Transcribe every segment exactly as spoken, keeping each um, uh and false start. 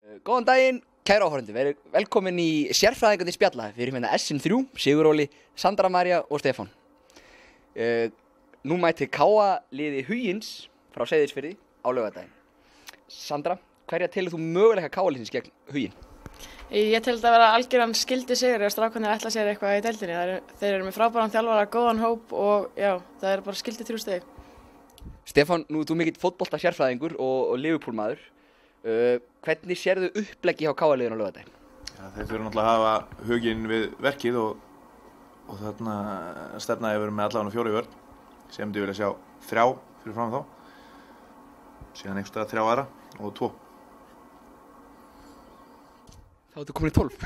Góðan daginn, kæru áhorfendur, verið velkomin í sérfræðingandi spjalla. Við erum hérna S N þrjú, Sigur Óli, Sandra María og Stefán. Uh, nú mæti K A liði Hugins frá Seyðisfirði á laugardaginn. Sandra, hverja telur þú möguleika K A liðsins gegn Huginn? Ég tel þetta að vera algjöran skildi sigur ef strákarnir ætla sér eitthvað í deildinni. Þeir, þeir eru með frábæran þjálfara, góðan hóp og já, það er bara skildi þrjú stig. Stefán, nú er þú mikill fótbolta sérfræðingur og, og Liverpool-maður. Uh, hvernig sérðu uppleggi hjá K A liðinu á laugardaginn? Ja, þeir þurfa náttúrulega að hafa huginn við verkið og, og þarna stefnaði að vera með allavega fjóra í vörn. Sem myndi vilja sjá þrjá fyrir fram þá. Síðan einhverstað þrjá aðra og tvo. Þá ertu komin í tólf.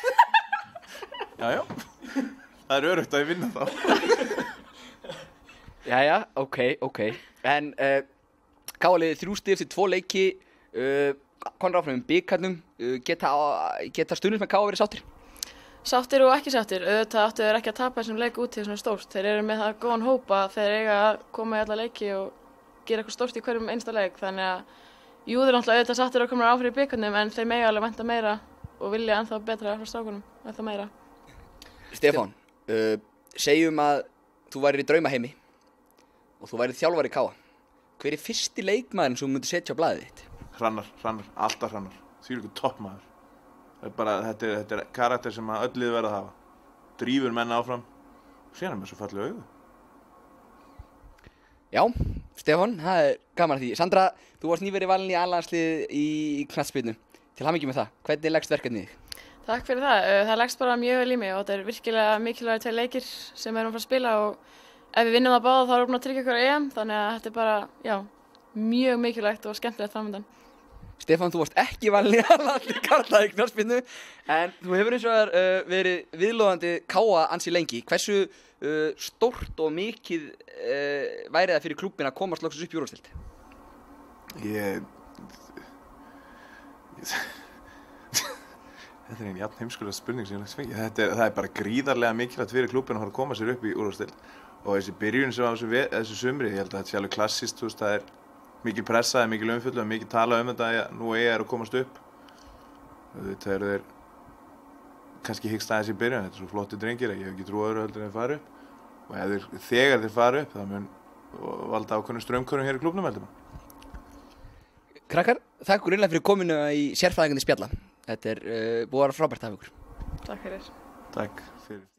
Jæja, það er öruggt að ég vinna þá. Jæja, ok, ok. En uh, K A liði þrjú stig eftir tvo leiki. Uh, Konur áfram um bikarnum, uh, geta, geta stundum með K A verið sáttir? Sáttir og ekki sáttir, auðvitað áttu þeir ekki að tapa þessum leik út til svona stórt. Þeir eru með það góðan hópa þeir eiga að koma í alla leiki og gera eitthvað stórt í hverjum einsta leik. Þannig að jú, þeir náttúrulega auðvitað sáttir að koma áfram í bikarnum en þeir mega alveg vænta meira og vilja ennþá betra frá strákunum, ennþá meira. Stefán, uh, segjum að þú værir í draumaheimi og þú værir þjálfari K A. Hver er fyrsti leikmaðurinn sem þú myndir setja á blaðið þitt? Hrannar, Hrannar, alltaf Hrannar. Þvílíkur toppmaður. Það er bara, þetta er, þetta er karakter sem að öll lið verða að hafa. Drífur menn áfram. Síðan er með svo fallegu augu. Já, Stefán, það er gaman að því. Sandra, þú varst nýverið valin í A-landslið í knattspyrnu. Til hamingju með það. Hvernig leggst verkefnið þig? Takk fyrir það. Það leggst bara mjög vel í mig og þetta er virkilega mikilvægir tveir leikir sem við erum að fara að spila og ef við vinnum það báða þá erum við búin að tryggja okkur á E M þannig að þetta er bara, já, mjög mikilvægt og skemmtilegt framöndan. Stefán, þú varst ekki valin í A-landslið karla í knattspyrnu en þú hefur eins og þar uh, verið viðloðandi K A ansi lengi. Hversu uh, stórt og mikið uh, væri það fyrir klúbbinn að komast loksins upp í úrvalsdeild? Ég... Þetta er einn jafn heimskulega spurning sem ég hef fengið. Þetta er, það er bara gríðarlega mikilvægt fyrir klúbbinn að fara að koma sér upp í úrvalsdeild. Og þessi byrjun sem á þessu, þessu sumri, ég held að þetta sé alveg klassískt, þú veist, það er mikil pressa, það er mikil umfjöllun, mikil tala um þetta að nú eigi er að komast upp. Þetta eru þeir kannski hyggst aðeins í byrjun, þetta er svo flotti drengir að ég hef ekki trú öðru heldur en þeir fara upp. Og þeir, þegar þeir fara upp, það mun valda ákveðnum straumkvörðum hér í klúbbnum heldur maður. Krakkar, þakk ykkur innlega fyrir kominu í sérfræðingandi spjalla. Þetta er uh, búið að vera frábært af ykkur. Takk fyrir. Takk fyrir.